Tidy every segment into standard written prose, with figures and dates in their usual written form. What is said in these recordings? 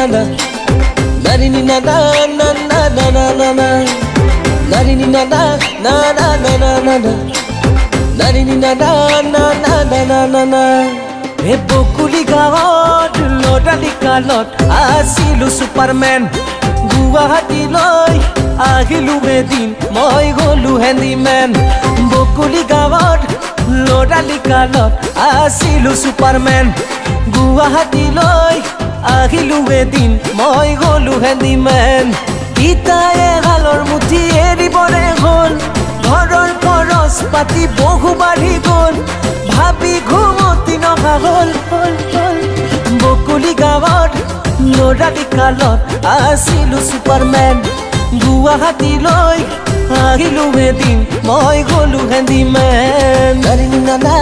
na na nari ni na na na na na na na na nari ni na na na na na na na na nari ni na na na na na na na na e bokuli gaot lodali kalot asilu superman Guwahati loi ahilu edin moi golu handyman bokuli gaot lodali kalot asilu superman Guwahati loi ahilu edin moi golu handyman Itae galor muti eribore gol ঘৰৰ খৰচ পাতি বহু বাঢ়ি গ'ল ভাবি ঘুমতি নহা হ'ল বকুলি গাঁৱত ল'ৰালি কালত আছিলো ছুপাৰমেন গুৱাহাটীলৈ আহিলো এদিন মই গ'লো হেণ্ডিমেন নাৰিনি নানা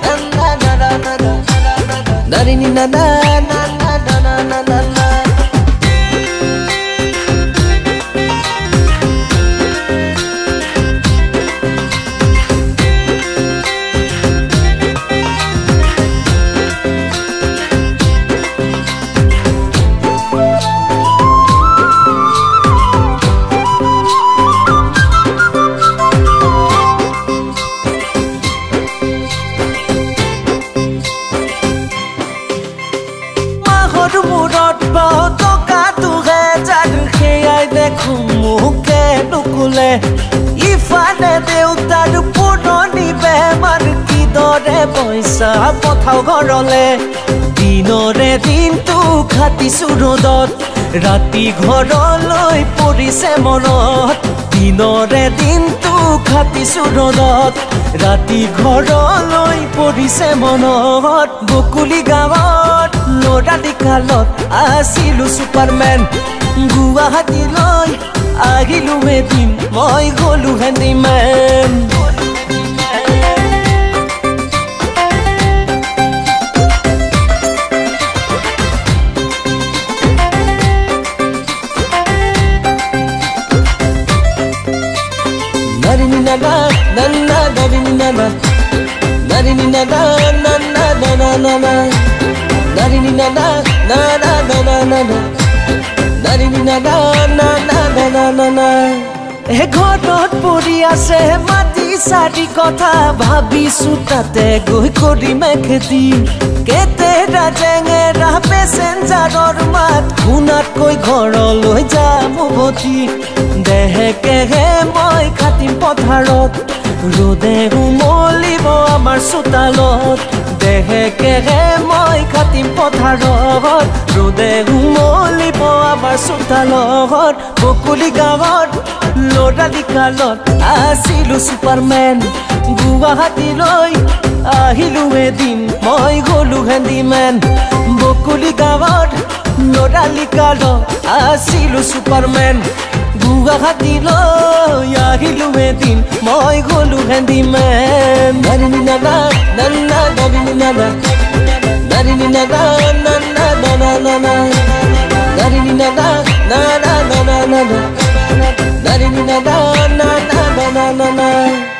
নাৰিনি নানা Murot bauto katu he jarhe ai dekhu muke nukule ifane deutar puroni bemar ki dore poisa pothao ghorole dinore din tu khati surodot rati ghoroloi porise monot dinore din tu khati surodot rati ghoroloi porise monot bokuli gaawat ল'ৰালি কালত আছিলো Superman গুৱাহাটীলৈ আহিলো এদিন মই গ'লো handyman নাৰিনি নানা নানা নাৰিনি নানা নাৰিনি নানা নানা নানা নানা Narini na na na na na na na na Narini na na na na na na na na E ঘৰত পৰি আছে মাটি সাৰি কথা ভাবিছো তাতে গৈ কৰিমে খেতি কেতেৰা জেঙেৰা পেছেঞ্জাৰৰ মাত শুনাতকৈ ঘৰলৈ যাম উভতি দেহেকেহে মই খাটিম পথাৰত ৰ'দে উমলিব আমাৰ চোতালত দেহেকেহে মই খাটিম পথাৰত ৰ'দে উমলিব আমাৰ চোতালত বকুলি গাঁৱত ল'ৰালি কালত আছিলো ছুপাৰমেন গুৱাহাটীলৈ আহিলো এদিন মই গ'লো হেণ্ডিমেন বকুলি গাঁৱত ল'ৰালি কালত আছিলো ছুপাৰমেন গুৱাহাটীলৈ আহিলো এদিন মই গ'লো হেণ্ডিমেন নাৰিনি নানা নানা নাৰিনি নানা নাৰিনি নানা নানা নানা নানা নাৰিনি নানা নানা নানা নানা নাৰিনি নানা নানা নানা নানা